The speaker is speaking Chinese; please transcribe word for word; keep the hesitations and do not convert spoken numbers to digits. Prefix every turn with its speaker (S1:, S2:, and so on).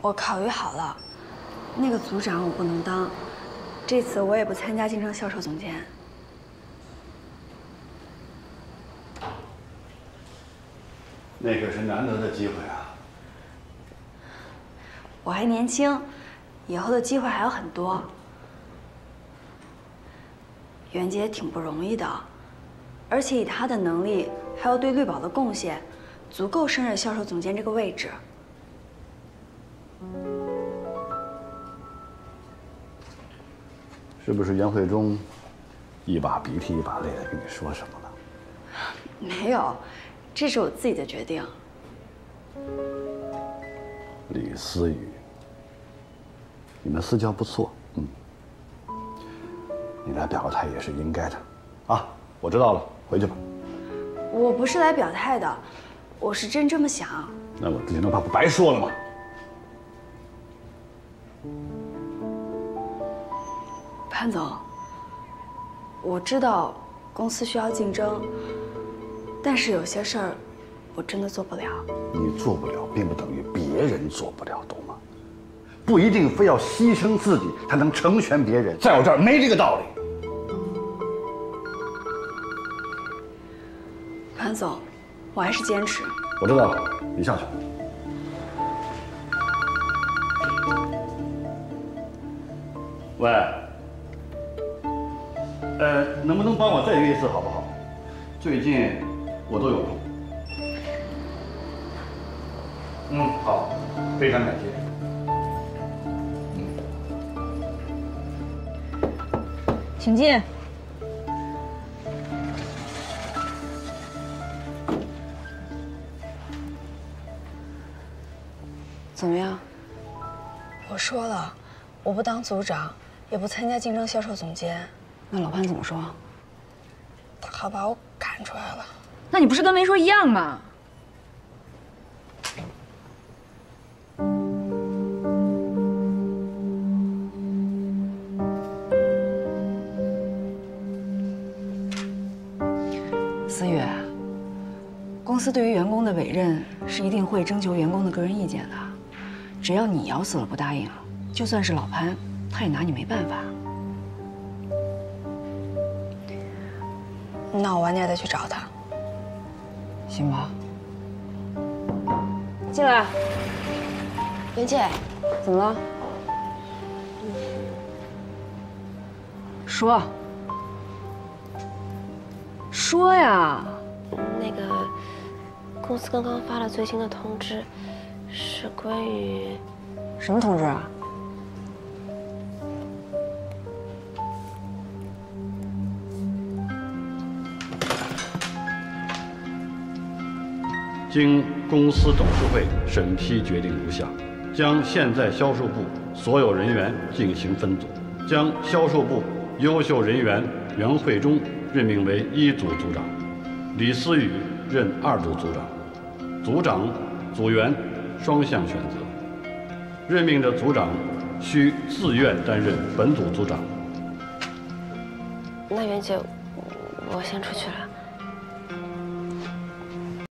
S1: 我考虑好了，那个组长我不能当，这次我也不参加竞争销售总监。
S2: 那可是难得的机会啊！
S1: 我还年轻，以后的机会还有很多。袁杰挺不容易的，而且以他的能力，还有对绿宝的贡献，足够胜任销售总监这个位置。
S2: 是不是袁慧忠一把鼻涕一把泪的跟你说什么了？
S1: 没有，这是我自己的决定。
S2: 李思雨，你们私交不错，嗯，你来表个态也是应该的。啊，我知道了，回去吧。
S1: 我不是来表态的，我是真这么想。
S2: 那我之前的话不白说了吗？
S1: 潘总，我知道公司需要竞争，但是有些事儿我真的做不了。
S2: 你做不了，并不等于别人做不了，懂吗？不一定非要牺牲自己才能成全别人，在我这儿没这个道理。
S1: 潘总，我还是坚持。
S2: 我知道了，你下去。 喂，呃，能不能帮我再约一次，好不好？最近我都有空。嗯，好，非常感谢。
S3: 嗯，请进。
S1: 怎么样？我说了，我不当组长。 也不参加竞争销售总监，
S3: 那老潘怎么说？
S1: 他把我赶出来了。
S3: 那你不是跟没说一样吗？思雨，公司对于员工的委任是一定会征求员工的个人意见的，只要你咬死了不答应，就算是老潘。 他也拿你没办法。
S1: 那我晚点再去找他，
S3: 行吧？进来。
S1: 袁姐，
S3: 怎么了？说。说呀。
S4: 那个，公司刚刚发了最新的通知，是关于……
S3: 什么通知啊？
S2: 经公司董事会审批决定如下：将现在销售部所有人员进行分组，将销售部优秀人员袁慧忠任命为一组组长，李思雨任二组组长。组长、组员双向选择，任命的组长需自愿担任本组组长。
S4: 那袁姐，我先出去了。